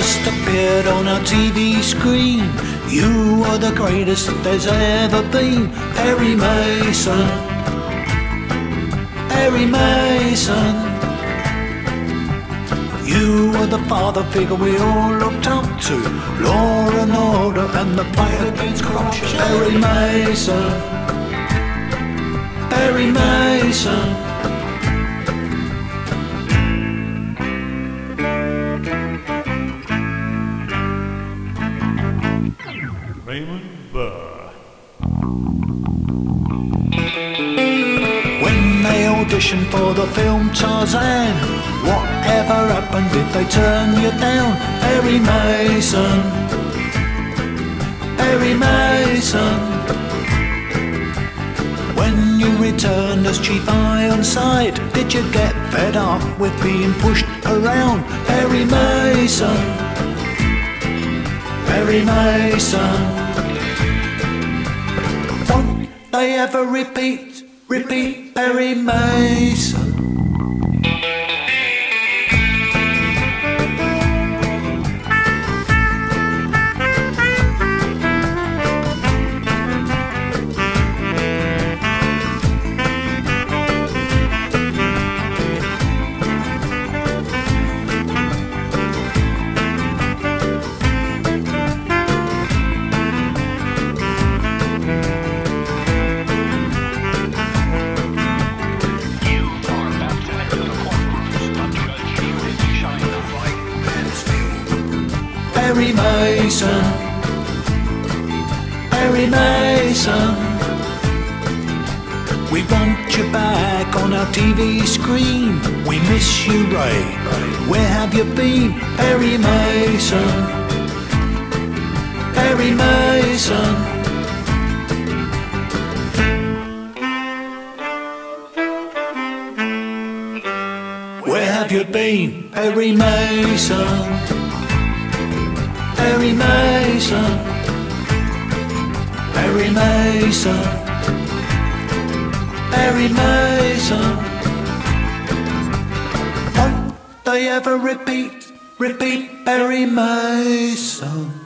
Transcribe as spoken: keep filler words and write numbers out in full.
first appeared on our T V screen. You are the greatest that there's ever been. Perry Mason, Perry Mason. You were the father figure we all looked up to. Law and order and the fight against corruption. Perry Mason, Perry Mason. Raymond Burr. When they auditioned for the film Tarzan, whatever happened, did they turn you down? Perry Mason, Perry Mason. When you returned as Chief Ironside, did you get fed up with being pushed around? Perry Mason, Perry Mason. Won't they ever repeat, repeat Perry Mason? Perry Mason, Perry Mason. We want you back on our T V screen. We miss you, Ray. Where have you been? Perry Mason, Perry Mason. Where have you been? Perry Mason, Perry Mason, Perry Mason, Perry Mason. Won't they ever repeat, repeat Perry Mason?